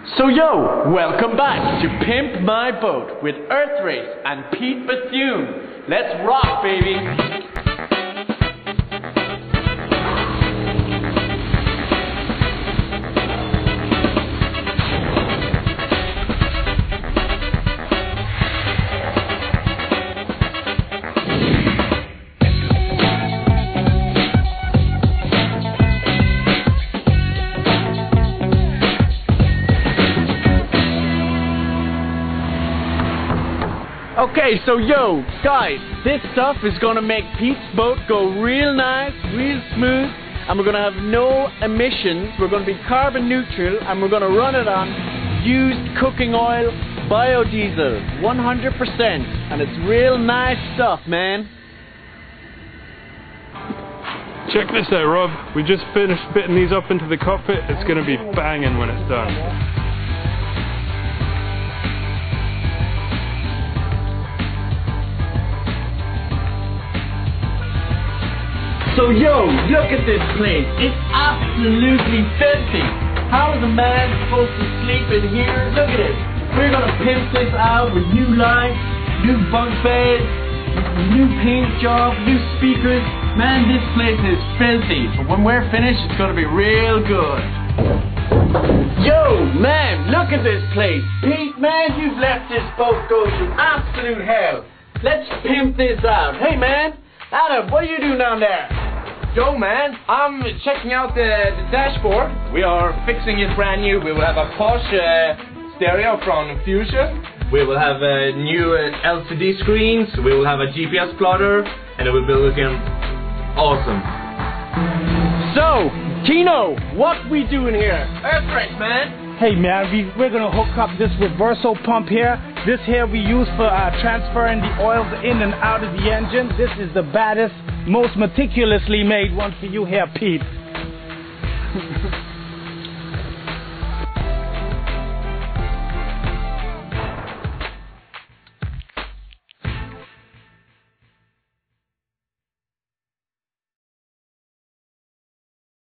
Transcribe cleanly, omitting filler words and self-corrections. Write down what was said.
So yo, welcome back to Pimp My Boat with Earth Race and Pete Bethune. Let's rock, baby! Okay, so yo, guys, this stuff is gonna make Pete's boat go real nice, real smooth, and we're gonna have no emissions. We're gonna be carbon neutral, and we're gonna run it on used cooking oil, biodiesel, 100%, and it's real nice stuff, man. Check this out, Rob. We just finished fitting these up into the cockpit. It's gonna be banging when it's done. So yo, look at this place. It's absolutely filthy. How is a man supposed to sleep in here? Look at it. We're gonna pimp this out with new lights, new bunk beds, new paint job, new speakers. Man, this place is filthy. But when we're finished, it's gonna be real good. Yo, man, look at this place. Pete, man, you've left this boat go to absolute hell. Let's pimp this out. Hey, man, Adam, what are you doing down there? Yo, man, I'm checking out the dashboard. We are fixing it brand new. We will have a Porsche stereo from Fusion. We will have new LCD screens. We will have a GPS plotter, and it will be looking awesome. So, Kino, what we doing here? Earth Race, man. Hey man, we're gonna hook up this reversal pump here. This here we use for transferring the oils in and out of the engine. This is the baddest, most meticulously made one for you here, Pete.